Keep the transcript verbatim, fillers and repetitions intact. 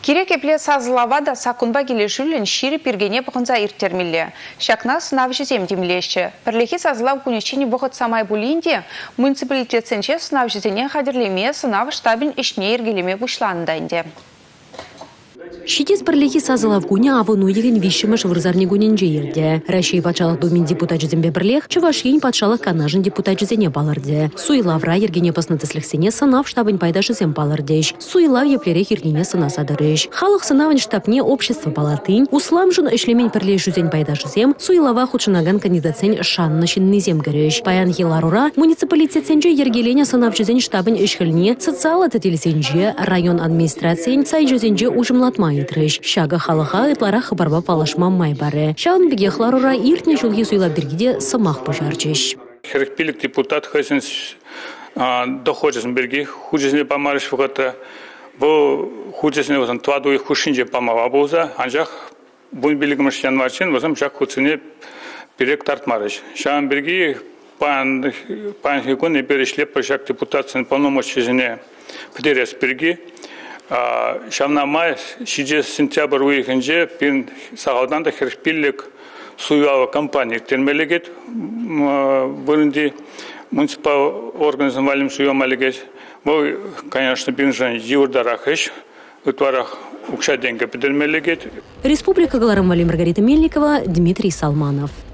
Керек епле сазылава да сакунба келешілін шири пергене бұғынза иртермелі. Шакна сынав жезем демлеші. Бірлехи сазылав күнешені бұғыт самай бұлінде, муниципалитетсенче сынав жезене қадірлеме сынав штабин ішне ергелеме бұшланындайынде. Шитес бірлехи сазылав күне авыну еген вишіміш вырзарне күненже ерде. Рашей патшалық домин депутат жезембе бірлех, Чувашейн патшалық канажын депутат жезене балырде. Суйлавра ергене пасынатыслықсене сынав штабын пайда жезем балырдеш. Суйлав еплере хирнене сынасадырыш. Халық сынавын штабне общество балатын, усламжын ішлемен бірле жүзен пайда жезем, суйлава худшынаган кандидатсен шанны шиннезем гіріш. Паян хиларура муниципалитетсенже ергелене сынав жүзен штабын ішхіліне социалы тетелесенже район администрациян сай жүзенже ужымлатма итрыш. Шага халыға ытлара хабарба палашма май бары. Шаун біге хларура иртне жылги суйлап бергеде сымақ пожарчыш. Херекпилік депутат хайсен доходжасын берге, хужесіне памарыш вғыты. Бұл хужесіне өзін туаду их хушинже памава болса, анжақ бұн білігіміш январчен, өзім жақ худсыне берек тартмарыш. Шаун берге пан хекуне берешлеп жақ депутатсын полномочиясыне пдерес берге. Шамна май шиже сентябрь уйхенже пин сағаудан да херекпилік суява компания термелегет бұрынды муниципал организм валим суямалегет. Бұл, конечно, бинжан юрдарах еш, утварах укша деньги педермелегет. Республика Галарам Вали Маргарита Мельникова, Дмитрий Салманов.